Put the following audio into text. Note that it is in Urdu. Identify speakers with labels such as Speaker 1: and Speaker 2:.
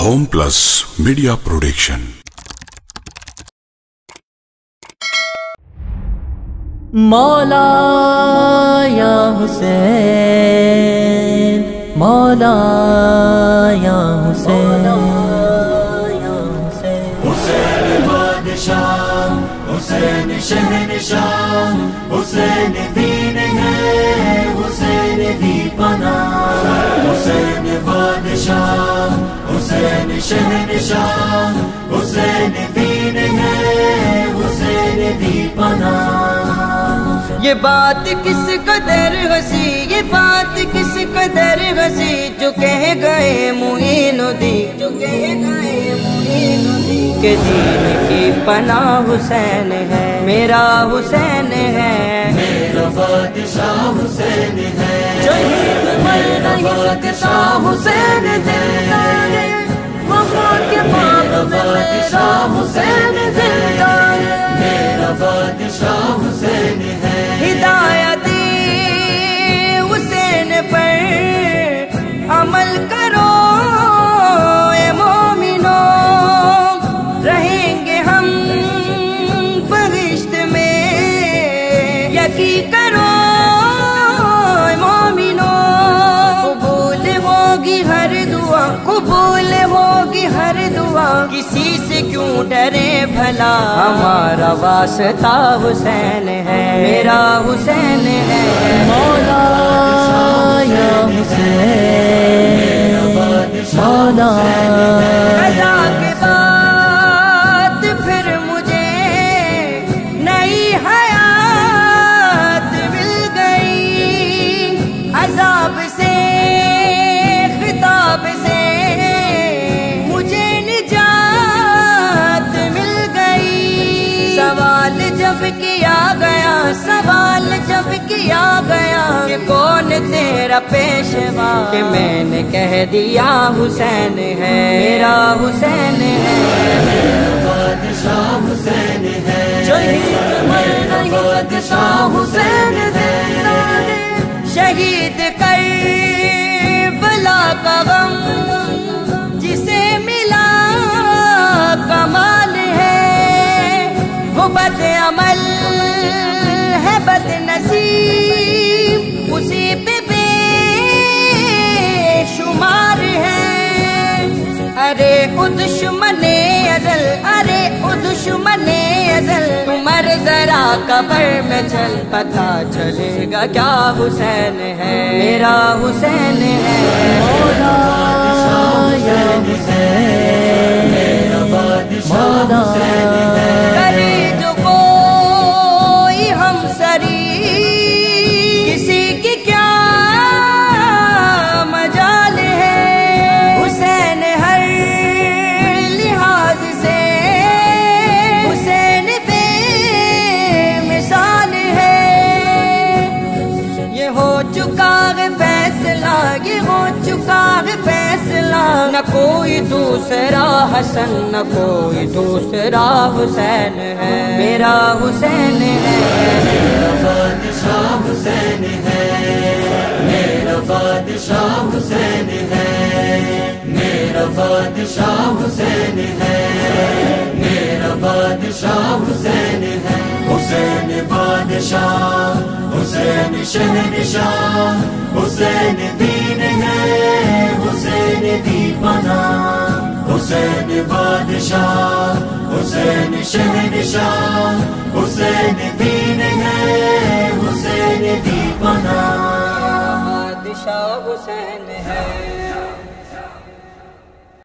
Speaker 1: Home plus media production.
Speaker 2: مولا یا حسین، مولا یا حسین،
Speaker 3: حسین بادشاہ، حسین شہنشاہ، حسین دین ہے، حسین دی پناہ، حسین بادشاہ، حسین شہنشاہ، حسین دین ہے، حسین دی پناہ۔
Speaker 2: یہ بات کس قدر ہنسی، یہ بات کس قدر ہنسی، جو کہہ گئے معین الدین، جو کہہ گئے معین الدین کہ دین کی پناہ حسین ہے، میرا حسین ہے،
Speaker 3: میرا بادشاہ حسین ہے،
Speaker 2: شہید مر نہیں سکتا حسین زندہ ہے، وفا کے بعد میرا حسین زندہ ہے،
Speaker 3: میرا بادشاہ حسین ہے،
Speaker 2: ہدایت حسین پر عمل کرو اے مومنوں، رہیں گے ہم بہشت میں، یقین کرو اے مومنوں، قبول ہوگی ہر دعا، قبول ہوگی ہر دعا، کسی سے کیوں ڈرے بھلا، ہمارا واسطہ حسین ہے، میرا حسین ہے، مولا یا حسین، مولا۔ قضا کے بعد پھر مجھے نئی حیات مل گئی، عذاب سے خطاب سے مجھے نجات مل گئی، سوال جب کیا گیا، سوال جب کیا گیا کہ کون تیرا پیشوا، کہ میں نے کہہ دیا حسین ہے، میرا حسین ہے،
Speaker 3: بادشاہ حسین ہے،
Speaker 2: شہید مر نہیں سکتا حسین زندہ ہے، شہید کربلا کا غم جسے ملا کمال ہے، وہ بد عمل ہے بد نصیب، اسی پہ بے شمار ہے، ارے او دشمن ازل، ارے او دشمن ازل، تمہر ذرا قبر میں چل، پتہ چلے گا کیا حسین ہے، میرا حسین ہے، مولا یا حسین،
Speaker 3: میرا بادشاہ
Speaker 2: مولا۔ کرے جو کوئی ہم سری، کسی کی کیا مجال ہے، حسین ہر لحاظ سے، حسین بے مثال ہے، یہ ہو چکا ہے فیصلہ، یہ ہو چکا ہے فیصلہ، نہ کوئی دوسرا حسن، نہ کوئی دوسرا حسین ہے، میرا حسین ہے،
Speaker 3: میرا بادشاہ حسین ہے، میرا بادشاہ حسین ہے، میرا بادشاہ حسین ہے، میرا بادشاہ حسین ہے، حسین بادشاہ، حسین شہنشاہ، حسین دین ہے، حسین دی پناہ، حسین بادشاہ، حسین شہنشاہ، حسین دین ہے، حسین دی پناہ،
Speaker 2: بادشاہ حسین ہے۔